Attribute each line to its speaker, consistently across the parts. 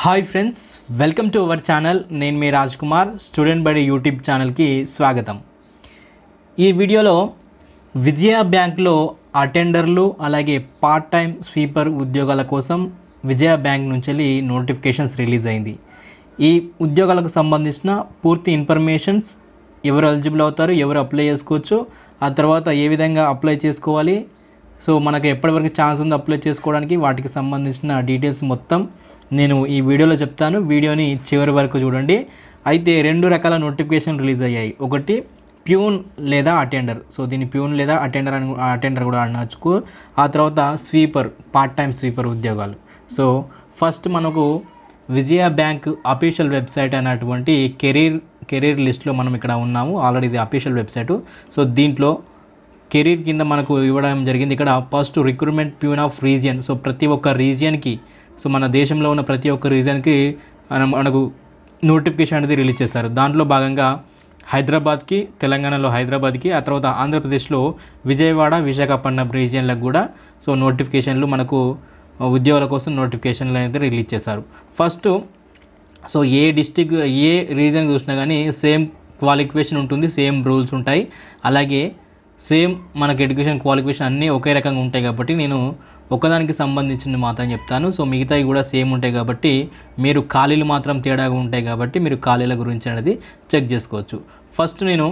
Speaker 1: Hi friends, welcome to our channel. నేను మీ Raj Kumar, student బడి యూట్యూబ్ ఛానల్కి స్వాగతం. ఈ వీడియోలో విజయ బ్యాంక్లో అటెండర్లు అలాగే పార్ట్ టైం స్వీపర్ ఉద్యోగాల కోసం విజయ బ్యాంక్ నుంచి నోటిఫికేషన్స్ రిలీజ్ అయింది. ఈ ఉద్యోగాలకు సంబంధించిన పూర్తి ఇన్ఫర్మేషన్స్, ఎవరు ఎలిజిబుల్ అవుతారు, ఎవరు అప్లై చేసుకోవచ్చు, ఆ తర్వాత ఏ విధంగా అప్లై చేసుకోవాలి, సో మనకు ఎప్పటివరకు ఛాన్స్ ఉంది అప్లై చేసుకోవడానికి, వాటికి సంబంధించిన డీటెయిల్స్ మొత్తం నేను ఈ వీడియోలో చెప్తాను. వీడియోని చివరి వరకు చూడండి. అయితే రెండు రకాల నోటిఫికేషన్ రిలీజ్ అయ్యాయి. ఒకటి ప్యూన్ లేదా అటెండర్, సో దీన్ని ప్యూన్ లేదా అటెండర్ కూడా అనొచ్చు. ఆ తర్వాత స్వీపర్, పార్ట్ టైం స్వీపర్ ఉద్యోగాలు. సో ఫస్ట్ మనకు విజయ బ్యాంక్ అఫీషియల్ వెబ్సైట్ అనేటువంటి కెరీర్ లిస్ట్లో మనం ఇక్కడ ఉన్నాము. ఆల్రెడీ ఇది అఫీషియల్ వెబ్సైటు. సో దీంట్లో కెరీర్ కింద మనకు ఇవ్వడం జరిగింది. ఇక్కడ first recruitment peon of region. So ప్రతి ఒక్క రీజియన్కి, సో మన దేశంలో ఉన్న ప్రతి ఒక్క రీజియన్కి మనకు నోటిఫికేషన్ అనేది రిలీజ్ చేస్తారు. దాంట్లో భాగంగా హైదరాబాద్కి, తెలంగాణలో హైదరాబాద్కి, ఆ తర్వాత ఆంధ్రప్రదేశ్లో విజయవాడ, విశాఖపట్నం రీజియన్లకు కూడా సో నోటిఫికేషన్లు మనకు ఉద్యోగాల కోసం నోటిఫికేషన్లు అనేది రిలీజ్ చేశారు. ఫస్ట్ సో ఏ డిస్టిక్, ఏ రీజియన్ చూసినా కానీ సేమ్ క్వాలిఫికేషన్ ఉంటుంది, సేమ్ రూల్స్ ఉంటాయి, అలాగే సేమ్ మనకు ఎడ్యుకేషన్ క్వాలిఫికేషన్ అన్నీ ఒకే రకంగా ఉంటాయి. కాబట్టి నేను ఒకదానికి సంబంధించిన మాత్రం చెప్తాను. సో మిగతావి కూడా సేమ్ ఉంటాయి కాబట్టి మీరు ఖాళీలు మాత్రం తేడాగా ఉంటాయి కాబట్టి మీరు ఖాళీల గురించి అనేది చెక్ చేసుకోవచ్చు. ఫస్ట్ నేను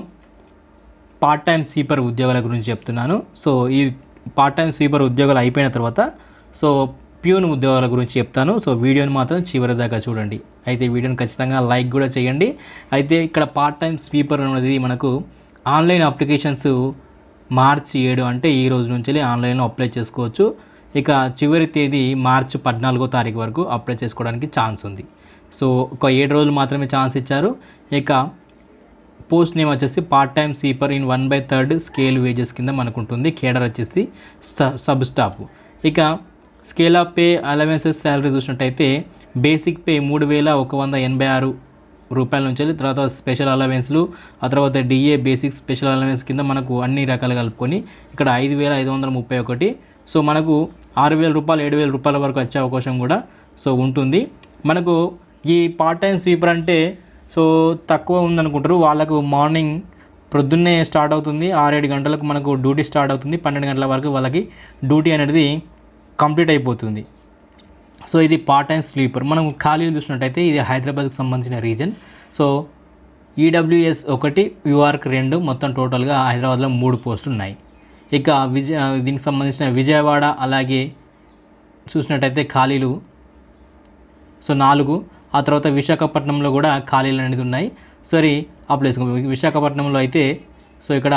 Speaker 1: పార్ట్ టైం స్వీపర్ ఉద్యోగాల గురించి చెప్తున్నాను. సో ఈ పార్ట్ టైం స్వీపర్ ఉద్యోగాలు అయిపోయిన తర్వాత సో ప్యూన్ ఉద్యోగాల గురించి చెప్తాను. సో వీడియోని మాత్రం చివరి దాకా చూడండి. అయితే వీడియోని ఖచ్చితంగా లైక్ కూడా చేయండి. అయితే ఇక్కడ పార్ట్ టైం స్వీపర్ అనేది మనకు ఆన్లైన్ అప్లికేషన్స్ మార్చి 7 అంటే ఈ రోజు నుంచి ఆన్లైన్లో అప్లై చేసుకోవచ్చు. ఇక చివరి తేదీ మార్చి 14వ తారీఖు వరకు అప్లై చేసుకోవడానికి ఛాన్స్ ఉంది. సో ఒక 7 రోజులు మాత్రమే ఛాన్స్ ఇచ్చారు. ఇక పోస్ట్ నేమ్ వచ్చేసి part time sweeper in 1/3 scale wages కింద మనకు ఉంటుంది. కేడర్ వచ్చేసి సబ్ స్టాఫ్. ఇక scale of pay, allowances, salary చూసినట్టయితే బేసిక్ పే 3,186 రూపాయల నుంచి, తర్వాత స్పెషల్ అలవెన్స్లు, ఆ తర్వాత డిఏ బేసిక్ స్పెషల్ అలవెన్స్ కింద మనకు అన్ని రకాలు కలుపుకొని ఇక్కడ 5,531. సో మనకు 6,000 రూపాయలు, 7,000 రూపాయల వరకు వచ్చే అవకాశం కూడా సో ఉంటుంది. మనకు ఈ పార్ట్ టైం స్వీపర్ అంటే సో తక్కువ ఉందనుకుంటారు. వాళ్ళకు మార్నింగ్ ప్రొద్దున్నే స్టార్ట్ అవుతుంది, 6-7 గంటలకు మనకు డ్యూటీ స్టార్ట్ అవుతుంది, 12 గంటల వరకు వాళ్ళకి డ్యూటీ అనేది కంప్లీట్ అయిపోతుంది. సో ఇది పార్ట్ టైం స్లీపర్. మనం ఖాళీలు చూసినట్టయితే ఇది హైదరాబాద్కి సంబంధించిన రీజన్. సో ఈడబ్ల్యూఎస్ 1, యూఆర్క్ 2, మొత్తం టోటల్గా హైదరాబాద్లో 3 పోస్టులు ఉన్నాయి. ఇక దీనికి సంబంధించిన విజయవాడ అలాగే చూసినట్టయితే ఖాళీలు సో 4, ఆ తర్వాత విశాఖపట్నంలో కూడా ఖాళీలు అనేది ఉన్నాయి. సరే అప్లై చేసుకో. విశాఖపట్నంలో అయితే సో ఇక్కడ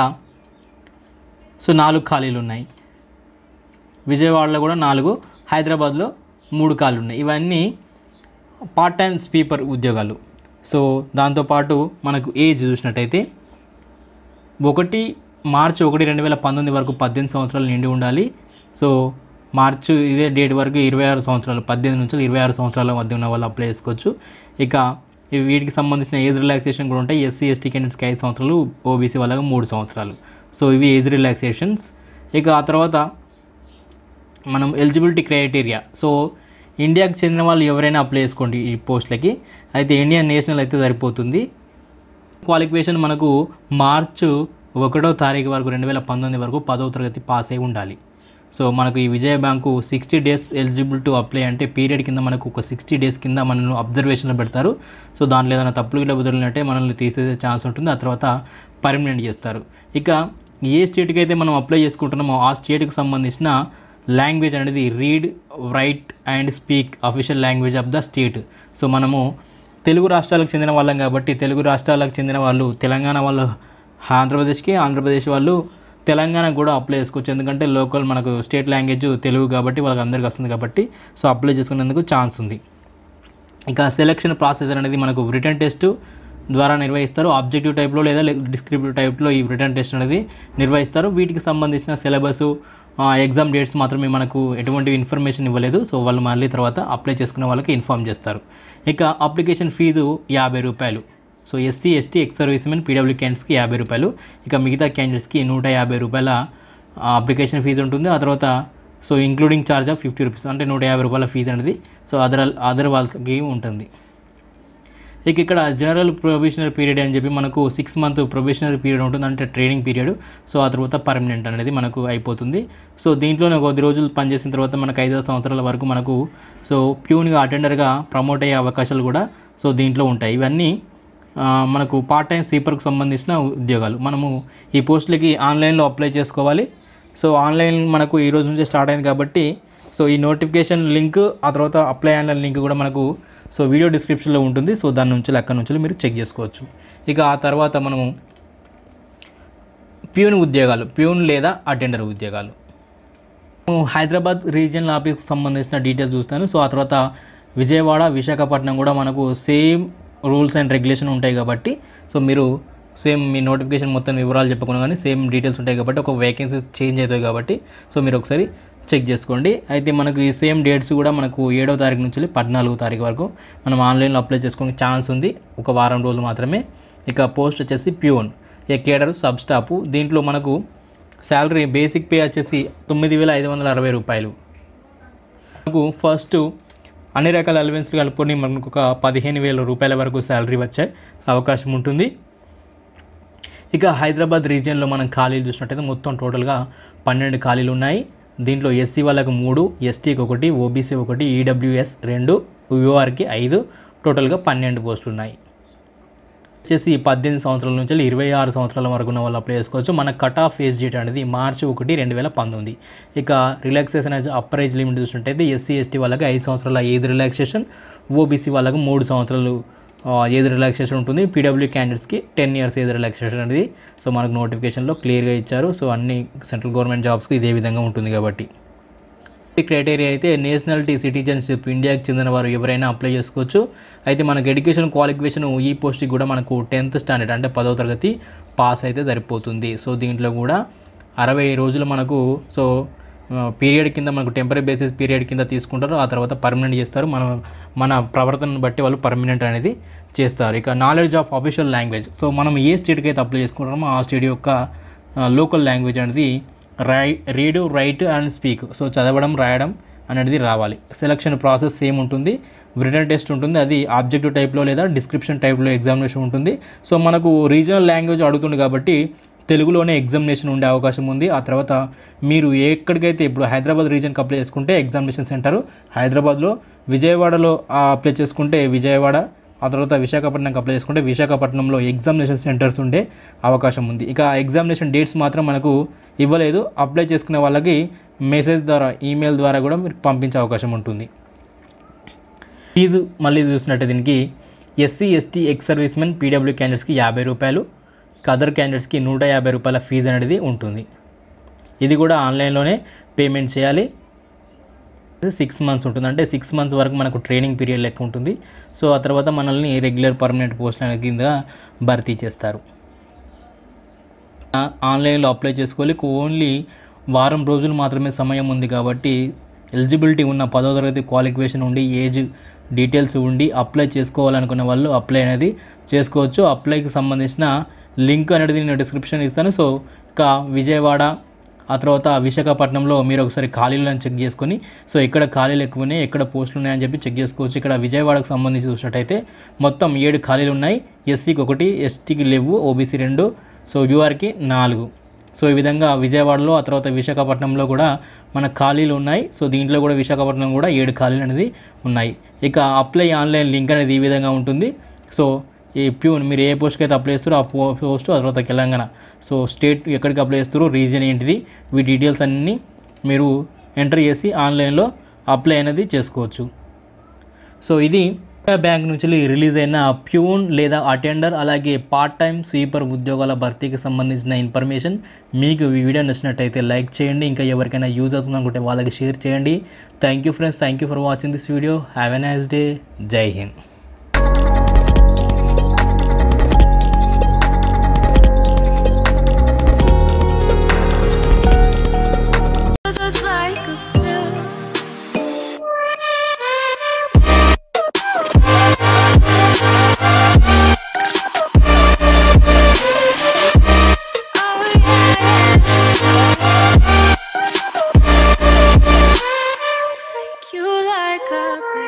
Speaker 1: సో 4 ఖాళీలు ఉన్నాయి, విజయవాడలో కూడా 4, హైదరాబాద్లో 3 ఖాళీలు ఉన్నాయి. ఇవన్నీ పార్ట్ టైం స్వీపర్ ఉద్యోగాలు. దాంతోపాటు మనకు ఏజ్ చూసినట్టయితే 1 మార్చి 1, 2019 వరకు 18 సంవత్సరాలు నిండి ఉండాలి. సో మార్చి ఇదే డేట్ వరకు 26 సంవత్సరాలు, 18 నుంచి 26 సంవత్సరాల మధ్య ఉన్న వాళ్ళు అప్లై చేసుకోవచ్చు. ఇక వీటికి సంబంధించిన ఏజ్ రిలాక్సేషన్ కూడా ఉంటాయి. ఎస్సీ ఎస్టీ క్యాండిడేట్స్కి 5 సంవత్సరాలు, ఓబీసీ వాళ్ళకి 3 సంవత్సరాలు. సో ఇవి ఏజ్ రిలాక్సేషన్స్. ఇక ఆ తర్వాత మనం ఎలిజిబిలిటీ క్రైటీరియా. సో ఇండియాకి చెందిన వాళ్ళు ఎవరైనా అప్లై చేసుకోండి ఈ పోస్టులకి. అయితే ఇండియన్ నేషనల్ అయితే సరిపోతుంది. క్వాలిఫికేషన్ మనకు మార్చి 1వ తారీఖు వరకు 2019 వరకు 10వ తరగతి పాస్ అయి ఉండాలి. సో మనకు ఈ Vijaya bank 60 days eligible to apply అంటే పీరియడ్ కింద మనకు ఒక 60 డేస్ కింద మనల్ని అబ్జర్వేషన్లో పెడతారు. సో దాంట్లో ఏదైనా తప్పులు గిట్ల బదులుంటే మనల్ని తీసేసే ఛాన్స్ ఉంటుంది. ఆ తర్వాత పర్మనెంట్ చేస్తారు. ఇక ఏ స్టేట్కి అయితే మనం అప్లై చేసుకుంటున్నామో ఆ స్టేట్కి సంబంధించిన లాంగ్వేజ్ అనేది read, write and speak official language of the state. So మనము తెలుగు రాష్ట్రాలకు చెందిన వాళ్ళం కాబట్టి తెలుగు రాష్ట్రాలకు చెందిన వాళ్ళు, తెలంగాణ వాళ్ళు ఆంధ్రప్రదేశ్కి, ఆంధ్రప్రదేశ్ వాళ్ళు తెలంగాణకు కూడా అప్లై చేసుకోవచ్చు. ఎందుకంటే లోకల్ మనకు స్టేట్ లాంగ్వేజ్ తెలుగు కాబట్టి వాళ్ళకి అందరికీ వస్తుంది కాబట్టి సో అప్లై చేసుకునేందుకు ఛాన్స్ ఉంది. ఇక సెలక్షన్ ప్రాసెస్ అనేది మనకు రిటర్న్ టెస్ట్ ద్వారా నిర్వహిస్తారు. ఆబ్జెక్టివ్ టైప్లో లేదా డిస్క్రిప్టివ్ టైప్లో ఈ రిటర్న్ టెస్ట్ అనేది నిర్వహిస్తారు. వీటికి సంబంధించిన సిలబస్, ఎగ్జామ్ డేట్స్ మాత్రమే మనకు ఎటువంటి ఇన్ఫర్మేషన్ ఇవ్వలేదు. సో వాళ్ళు మళ్ళీ తర్వాత అప్లై చేసుకునే వాళ్ళకి ఇన్ఫామ్ చేస్తారు. ఇక అప్లికేషన్ ఫీజు 50 రూపాయలు. So SC ST ex servicemen PW క్యాండిడేట్స్కి 50 రూపాయలు. ఇక మిగతా క్యాండిడేట్స్కి 150 రూపాయల అప్లికేషన్ ఫీజు ఉంటుంది. ఆ తర్వాత so including charge of 50 rupees, అంటే 150 రూపాయల ఫీజు అనేది సో అదర్ వాళ్ళకి ఉంటుంది. ఇక ఇక్కడ జనరల్ ప్రొబేషనరీ పీరియడ్ అని చెప్పి మనకు 6 మంత్ ప్రొబేషనరీ పీరియడ్ ఉంటుంది, అంటే ట్రైనింగ్ పీరియడ్. సో ఆ తర్వాత పర్మనెంట్ అనేది మనకు అయిపోతుంది. సో దీంట్లోనే కొద్ది రోజులు పనిచేసిన తర్వాత మనకు 5 సంవత్సరాల వరకు మనకు సో ప్యూన్గా అటెండర్గా ప్రమోట్ అయ్యే అవకాశాలు కూడా సో దీంట్లో ఉంటాయి. ఇవన్నీ మనకు పార్ట్ టైం స్వీపర్కి సంబంధించిన ఉద్యోగాలు. మనము ఈ పోస్టులకి ఆన్లైన్లో అప్లై చేసుకోవాలి. సో ఆన్లైన్ మనకు ఈ రోజు నుంచే స్టార్ట్ అయింది కాబట్టి సో ఈ నోటిఫికేషన్ లింక్, ఆ తర్వాత అప్లై ఆన్లైన్ లింక్ కూడా మనకు సో వీడియో డిస్క్రిప్షన్లో ఉంటుంది. సో దాని నుంచి అక్కడి నుంచి మీరు చెక్ చేసుకోవచ్చు. ఇక ఆ తర్వాత మనము ప్యూన్ లేదా అటెండర్ ఉద్యోగాలు. హైదరాబాద్ రీజియనల్ ఆఫీస్కి సంబంధించిన డీటెయిల్స్ చూస్తాను. సో ఆ తర్వాత విజయవాడ, విశాఖపట్నం కూడా మనకు సేమ్ రూల్స్ అండ్ రెగ్యులేషన్ ఉంటాయి కాబట్టి సో మీరు సేమ్ మీ నోటిఫికేషన్ మొత్తం వివరాలు చెప్పకుండా కానీ సేమ్ డీటెయిల్స్ ఉంటాయి కాబట్టి ఒక వేకెన్సీస్ చేంజ్ అవుతాయి కాబట్టి సో మీరు ఒకసారి చెక్ చేసుకోండి. అయితే మనకు ఈ సేమ్ డేట్స్ కూడా మనకు 7వ తారీఖు నుంచి 14వ తారీఖు వరకు మనం ఆన్లైన్లో అప్లై చేసుకోవడానికి ఛాన్స్ ఉంది, ఒక వారం రోజులు మాత్రమే. ఇక పోస్ట్ వచ్చేసి ప్యూన్, కేడర్ సబ్ స్టాఫ్. దీంట్లో మనకు శాలరీ బేసిక్ పే వచ్చేసి 9,560 రూపాయలు. మనకు ఫస్ట్ అన్ని రకాల అలవెన్స్లు కలుపుకొని మనకు ఒక 15,000 రూపాయల వరకు శాలరీ వచ్చే అవకాశం ఉంటుంది. ఇక హైదరాబాద్ రీజియన్లో మనం ఖాళీలు చూసినట్టయితే మొత్తం టోటల్గా 12 ఖాళీలు ఉన్నాయి. దీంట్లో ఎస్సీ వాళ్ళకు 3, ఎస్టీకి 1, ఓబీసీ 1, ఈడబ్ల్యూఎస్ 2, యూఆర్కి 5, టోటల్గా 12 పోస్టులు ఉన్నాయి. వచ్చేసి 18 సంవత్సరాల నుంచి 26 సంవత్సరాల వరకు ఉన్న వాళ్ళు అప్లై చేసుకోవచ్చు. మన కట్ ఆఫ్ ఏజ్ డేట్ అనేది March 1, 2019. ఇక రిలాక్సేషన్ అప్పర్ ఏజ్ లిమిట్ చూసినట్టయితే ఎస్సీ ఎస్టీ వాళ్ళకి 5 సంవత్సరాల ఏజ్ రిలాక్సేషన్, ఓబీసీ వాళ్ళకు 3 సంవత్సరాలు ఏజ్ రిలాక్సేషన్ ఉంటుంది. పీడబ్ల్యూ క్యాండిడేట్స్కి 10 years ఏజ్ రిలాక్సేషన్ అనేది సో మనకు నోటిఫికేషన్లో క్లియర్గా ఇచ్చారు. సో అన్ని సెంట్రల్ గవర్నమెంట్ జాబ్స్కి ఇదే విధంగా ఉంటుంది కాబట్టి. ఈ క్రైటీరియా అయితే నేషనాలిటీ, సిటిజన్షిప్, ఇండియాకి చెందిన వారు ఎవరైనా అప్లై చేసుకోవచ్చు. అయితే మనకు ఎడ్యుకేషన్ క్వాలిఫికేషన్ ఈ పోస్ట్కి కూడా మనకు 10th స్టాండర్డ్ అంటే 10వ తరగతి పాస్ అయితే సరిపోతుంది. సో దీంట్లో కూడా 60 రోజులు మనకు సో పీరియడ్ కింద మనకు టెంపరీ బేసిస్ పీరియడ్ కింద తీసుకుంటారు, ఆ తర్వాత పర్మనెంట్ చేస్తారు. మన ప్రవర్తనను బట్టి వాళ్ళు పర్మనెంట్ అనేది చేస్తారు. ఇక knowledge of official language. So మనం ఏ స్టేట్కి అయితే అప్లై చేసుకుంటామో ఆ స్టేట్ యొక్క లోకల్ లాంగ్వేజ్ అనేది read, write and speak. So చదవడం, రాయడం అనేది రావాలి. సెలక్షన్ ప్రాసెస్ సేమ్ ఉంటుంది. రిటన్ టెస్ట్ ఉంటుంది, అది ఆబ్జెక్టివ్ టైప్లో లేదా డిస్క్రిప్షన్ టైప్లో ఎగ్జామినేషన్ ఉంటుంది. సో మనకు రీజనల్ లాంగ్వేజ్ అడుగుతుంది కాబట్టి తెలుగులోనే ఎగ్జామినేషన్ ఉండే అవకాశం ఉంది. ఆ తర్వాత మీరు ఎక్కడికైతే ఇప్పుడు హైదరాబాద్ రీజియన్కి అప్లై చేసుకుంటే ఎగ్జామినేషన్ సెంటర్ హైదరాబాద్లో, విజయవాడలో అప్లై చేసుకుంటే విజయవాడ, ఆ తర్వాత విశాఖపట్నంకి అప్లై చేసుకుంటే విశాఖపట్నంలో ఎగ్జామినేషన్ సెంటర్స్ ఉండే అవకాశం ఉంది. ఇక ఎగ్జామినేషన్ డేట్స్ మాత్రం మనకు ఇవ్వలేదు. అప్లై చేసుకునే వాళ్ళకి మెసేజ్ ద్వారా, ఈమెయిల్ ద్వారా కూడా మీరు పంపించే అవకాశం ఉంటుంది. ఫీజు మళ్ళీ చూసినట్టు దీనికి SC ST ex servicemen PW క్యాండిడేట్స్కి 50 రూపాయలు, అదర్ క్యాండిడేట్స్కి 150 రూపాయల ఫీజు అనేది ఉంటుంది. ఇది కూడా ఆన్లైన్లోనే పేమెంట్ చేయాలి. 6 months ఉంటుంది, అంటే 6 months వరకు మనకు ట్రైనింగ్ పీరియడ్ లెక్క ఉంటుంది. సో ఆ తర్వాత మనల్ని రెగ్యులర్ పర్మనెంట్ పోస్ట్ అనేది కింద భర్తీ చేస్తారు. ఆన్లైన్లో అప్లై చేసుకోవాలి. ఓన్లీ వారం రోజులు మాత్రమే సమయం ఉంది కాబట్టి ఎలిజిబిలిటీ ఉన్న 10వ తరగతి క్వాలిఫికేషన్ ఉండి, ఏజ్ డీటెయిల్స్ ఉండి అప్లై చేసుకోవాలనుకున్న వాళ్ళు అప్లై అనేది చేసుకోవచ్చు. అప్లైకి సంబంధించిన లింక్ అనేది నేను డిస్క్రిప్షన్ ఇస్తాను. సో ఇక విజయవాడ, ఆ తర్వాత విశాఖపట్నంలో మీరు ఒకసారి ఖాళీలను చెక్ చేసుకొని సో ఎక్కడ ఖాళీలు ఎక్కువ ఉన్నాయి, ఎక్కడ పోస్టులు ఉన్నాయని చెప్పి చెక్ చేసుకోవచ్చు. ఇక్కడ విజయవాడకు సంబంధించి చూసినట్టయితే మొత్తం 7 ఖాళీలు ఉన్నాయి. ఎస్సీకి 1, ఎస్టీకి లేవు, ఓబీసీ 2, సో యూఆర్కి 4. సో ఈ విధంగా విజయవాడలో, ఆ తర్వాత విశాఖపట్నంలో కూడా మన ఖాళీలు ఉన్నాయి. సో దీంట్లో కూడా విశాఖపట్నం కూడా 7 ఖాళీలు అనేది ఉన్నాయి. ఇక అప్లై ఆన్లైన్ లింక్ అనేది ఈ విధంగా ఉంటుంది. సో ఈ ప్యూన్ మీరు ఏ పోస్ట్కి అయితే అప్లై చేస్తారో ఆ పోస్ట్, ఆ తర్వాత తెలంగాణ సో స్టేట్ ఎక్కడికి అప్లై చేస్తారో, రీజియన్ ఏంటిది, ఈ డీటెయిల్స్ అన్నీ మీరు ఎంటర్ చేసి ఆన్లైన్లో అప్లై అనేది చేసుకోవచ్చు. సో ఇది బ్యాంక్ నుంచి రిలీజ్ అయిన ప్యూన్ లేదా అటెండర్ అలాగే పార్ట్ టైం స్వీపర్ ఉద్యోగాల భర్తీకి సంబంధించిన ఇన్ఫర్మేషన్. మీకు ఈ వీడియో నచ్చినట్టయితే లైక్ చేయండి, ఇంకా ఎవరికైనా యూజ్ అవుతుంది అనుకుంటే వాళ్ళకి షేర్ చేయండి. Thank you friends, thank you for watching this video. Have a nice day. Jai Hind.
Speaker 2: you like a breeze.